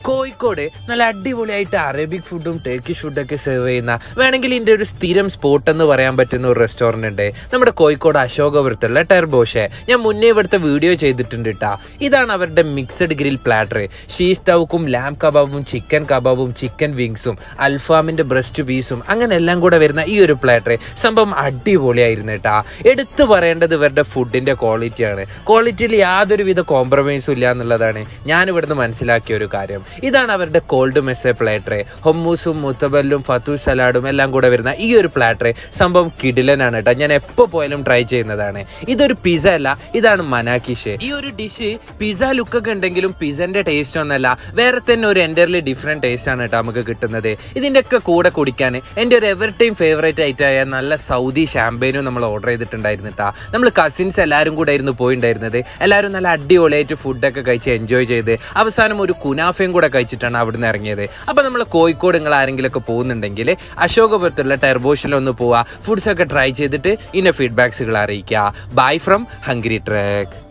കോഴിക്കോട് നല്ല അടിപൊളിയായിട്ട് അറേബ്യക് ഫുഡും ടർക്കിഷ് ഫുഡൊക്കെ സെർവ് ചെയ്യുന്ന വേണമെങ്കിൽ ഇതിൻ്റെ ഒരു സ്ഥിരം സ്പോട്ട് എന്ന് പറയാൻ പറ്റുന്ന ഒരു റെസ്റ്റോറൻറ്റ് ഉണ്ട് നമ്മുടെ കോഴിക്കോട് അശോകപുരത്തുള്ള ടെർബോഷെ. ഞാൻ മുന്നേ ഇവിടുത്തെ വീഡിയോ ചെയ്തിട്ടുണ്ട് കേട്ടാ. ഇതാണ് അവരുടെ മിക്സഡ് ഗ്രിൽ പ്ലാറ്റർ. ഷീസ് തൗക്കും ലാം കബാബും ചിക്കൻ വിങ്സും അൽഫാമിന്റെ ബ്രസ്റ്റ് പീസും അങ്ങനെ എല്ലാം കൂടെ വരുന്ന ഈ ഒരു പ്ലാറ്റർ സംഭവം അടിപൊളിയായിരുന്നു കേട്ടാ. എടുത്തു പറയേണ്ടത് ഇവരുടെ ഫുഡിന്റെ ക്വാളിറ്റിയാണ്. ക്വാളിറ്റിയിൽ യാതൊരുവിധ കോംപ്രമൈസും ഇല്ല എന്നുള്ളതാണ് ഞാൻ ഇവിടുന്ന് മനസ്സിലാക്കിയ ഒരു കാര്യം. ഇതാണ് അവരുടെ കോൾഡ് മെസ്സേ പ്ലാറ്റർ. ഹൊമ്മൂസും മുത്തബല്ലും ഫത്തു സലാഡും എല്ലാം കൂടെ വരുന്ന ഈ ഒരു പ്ലാറ്റർ സംഭവം കിടിലനാണ് കേട്ടോ. ഞാൻ എപ്പോൾ പോയാലും ട്രൈ ചെയ്യുന്നതാണ്. ഇതൊരു പിസ്സ അല്ല, ഇതാണ് മനാക്കിഷ്. ഈ ഒരു ഡിഷ് പിസ്സ ലുക്കൊക്കെ ഉണ്ടെങ്കിലും പിസ്സന്റെ ടേസ്റ്റ് ഒന്നല്ല, വേറെ തന്നെ ഒരു എൻ്റർലി ഡിഫറെന്റ് ടേസ്റ്റ് ആണ് കേട്ടോ നമുക്ക് കിട്ടുന്നത്. ഇതിന്റെ ഒക്കെ കൂടെ കുടിക്കാൻ എൻ്റെ ഒരു എവർ ടൈം ഫേവറേറ്റ് ആയിട്ടായ നല്ല സൗദി ഷാമ്പയിനും നമ്മൾ ഓർഡർ ചെയ്തിട്ടുണ്ടായിരുന്നു കേട്ടോ. നമ്മൾ കസിൻസ് എല്ലാവരും കൂടെ ആയിരുന്നു പോയിട്ടുണ്ടായിരുന്നത്. എല്ലാവരും നല്ല അടിപൊളിയായിട്ട് ഫുഡൊക്കെ കഴിച്ച് എൻജോയ് ചെയ്ത് അവസാനം ഒരു കുനാഫയും കൂടെ കഴിച്ചിട്ടാണ് അവിടുന്ന് ഇറങ്ങിയത്. അപ്പൊ നമ്മൾ കോഴിക്കോട് നിങ്ങൾ ആരെങ്കിലും ഒക്കെ പോകുന്നുണ്ടെങ്കിൽ അശോകപുരത്തുള്ള ടെർബോഷിലൊന്ന് പോവുക, ഫുഡ്സ് ഒക്കെ ട്രൈ ചെയ്തിട്ട് ഇതിന്റെ ഫീഡ്ബാക്സുകൾ അറിയിക്കുക. Bye from hungry truck.